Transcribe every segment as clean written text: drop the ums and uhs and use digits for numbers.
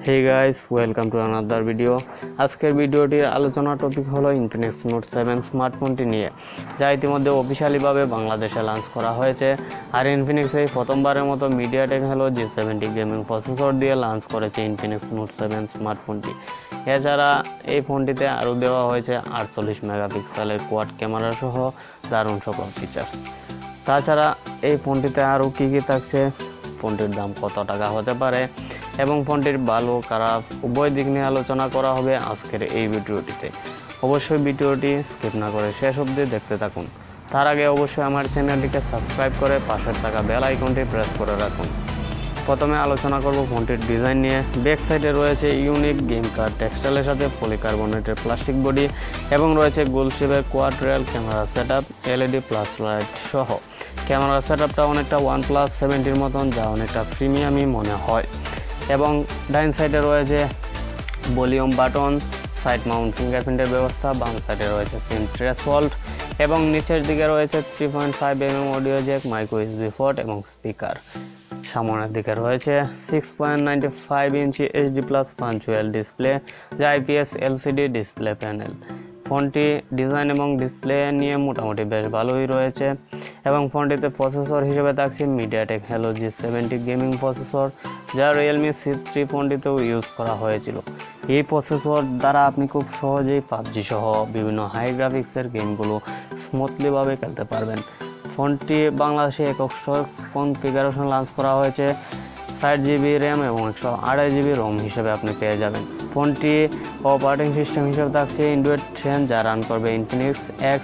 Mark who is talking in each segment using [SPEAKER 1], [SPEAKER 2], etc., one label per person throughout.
[SPEAKER 1] Hey guys, welcome to another video. আজকের ভিডিওটির আলোচনা টপিক হলো Infinix Note 7 স্মার্টফোনটি নিয়ে, যা ইতিমধ্যে অফিশিয়ালিভাবে বাংলাদেশে লঞ্চ করা হয়েছে। আর Infinix এই প্রথমবারের মতো media technology G70 gaming processor দিয়ে লঞ্চ করেছে Infinix Note 7 স্মার্টফোনটি। এছাড়া এই ফোনটিতে আরও দেওয়া হয়েছে 48 মেগাপিক্সেলের কোয়াড ক্যামেরা সহ দারুণ সকল ফিচার্স। তাছাড়া এই ফোনটিতে আরও কী কী থাকছে, ফোনটির দাম কত টাকা হতে পারে এবং ফোনটির ভালো খারাপ উভয় দিক নিয়ে আলোচনা করা হবে আজকের এই ভিডিওটিতে। অবশ্যই ভিডিওটি স্কিপ না করে শেষ অবধি দেখতে থাকুন। তার আগে অবশ্যই আমার চ্যানেলটিকে সাবস্ক্রাইব করে পাশের থাকা বেল আইকনটি প্রেস করে রাখুন। প্রথমে আলোচনা করব ফোনটির ডিজাইন নিয়ে। ব্যাক সাইডে রয়েছে ইউনিক গেম কার্ড টেক্সটাইলের সাথে পলিকার্বনেটের প্লাস্টিক বডি এবং রয়েছে গোল শেপের quad rear camera setup, LED plus light সহ। ক্যামেরা সেটআপটা অনেকটা OnePlus 70 মতন, যা অনেকটা প্রিমিয়ামই মনে হয়। এবং ডাইন সাইডে রয়েছে ভলিউম বাটন, সাইড মাউন্ট ফিঙ্গারপ্রিন্টের ব্যবস্থা, বাম সাইডে রয়েছে পিন থ্রেশহোল্ড এবং নিচের দিকে রয়েছে 3.5mm audio jack, micro USB port এবং স্পিকার। সামনের দিকে রয়েছে 6.95 ইঞ্চি HD+ পাঞ্চুয়াল ডিসপ্লে, যা IPS LCD ডিসপ্লে প্যানেল। ফোনটি ডিজাইন এবং ডিসপ্লে নিয়ে মোটামুটি বেশ ভালোই রয়েছে এবং ফোনটিতে প্রসেসর হিসেবে থাকছে MediaTek Helio G70 gaming processor, যা Realme C3 ফোনটিতেও ইউজ করা হয়েছিল। এই প্রসেসর দ্বারা আপনি খুব সহজেই PUBG সহ বিভিন্ন হাই গ্রাফিক্সের গেমগুলো স্মুথলিভাবে খেলতে পারবেন। ফোনটি বাংলাদেশে একক কনফিগারেশন লঞ্চ করা হয়েছে। 4GB র্যাম এবং 128GB ROM হিসেবে আপনি পেয়ে যাবেন। ফোনটি অপারেটিং সিস্টেম হিসেবে থাকছে Android 10, যা রান করবে Infinix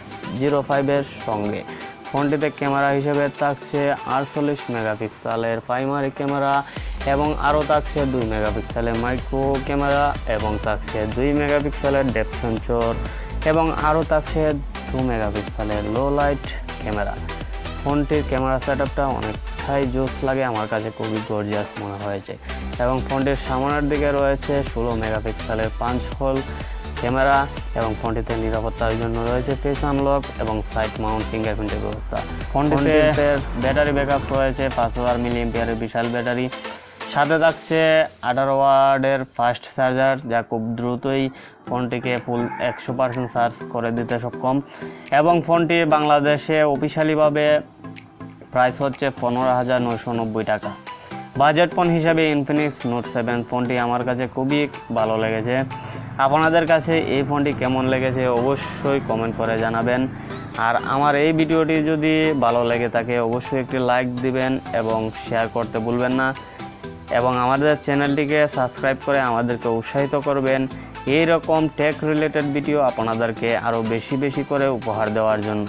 [SPEAKER 1] X05 এর সঙ্গে। ফোনটিতে ক্যামেরা হিসেবে থাকছে 48 মেগাপিক্সেলের প্রাইমারি ক্যামেরা এবং আরও থাকছে 2 মেগাপিক্সেলের মাইক্রো ক্যামেরা এবং থাকছে 2 মেগাপিক্সেলের ডেপথ সেন্সর এবং আরও থাকছে 2 মেগাপিক্সেলের লো লাইট ক্যামেরা। ফোনটির ক্যামেরা সেটআপটা অনেকটাই জোস লাগে, আমার কাছে খুবই গর্জিয়াস মনে হয়েছে। এবং ফোনটির সামনের দিকে রয়েছে 16 মেগাপিক্সেলের পাঞ্চ হোল ক্যামেরা এবং ফোনটিতে নিরাপত্তার জন্য রয়েছে ফেস আনলক এবং সাইড মাউন্ট ফিঙ্গারপ্রিন্টের ব্যবস্থা। ফোনটিতে ব্যাটারি ব্যাকআপ রয়েছে 5000 mAh বিশাল ব্যাটারি, সাথে থাকছে 18 ওয়াটের ফাস্ট চার্জার, যা খুব দ্রুতই ফোনটিকে ফুল 100% চার্জ করে দিতে সক্ষম। এবং ফোনটি বাংলাদেশে অফিশিয়ালিভাবে প্রাইস হচ্ছে 15,990 টাকা। বাজেট ফোন হিসাবে Infinix Note 7 ফোনটি আমার কাছে খুবই ভালো লেগেছে। আপনাদের কাছে এই ফোনটি কেমন লেগেছে অবশ্যই কমেন্ট করে জানাবেন। আর আমার এই ভিডিওটি যদি ভালো লেগে থাকে অবশ্যই একটি লাইক দিবেন এবং শেয়ার করতে ভুলবেন না এবং আমাদের চ্যানেলটিকে সাবস্ক্রাইব করে আমাদেরকে উৎসাহিত করবেন এই রকম টেক রিলেটেড ভিডিও আপনাদেরকে আরও বেশি করে উপহার দেওয়ার জন্য।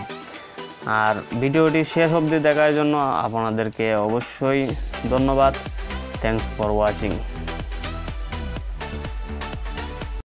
[SPEAKER 1] আর ভিডিওটি শেষ অবধি দেখার জন্য আপনাদেরকে অবশ্যই ধন্যবাদ। Thanks for watching.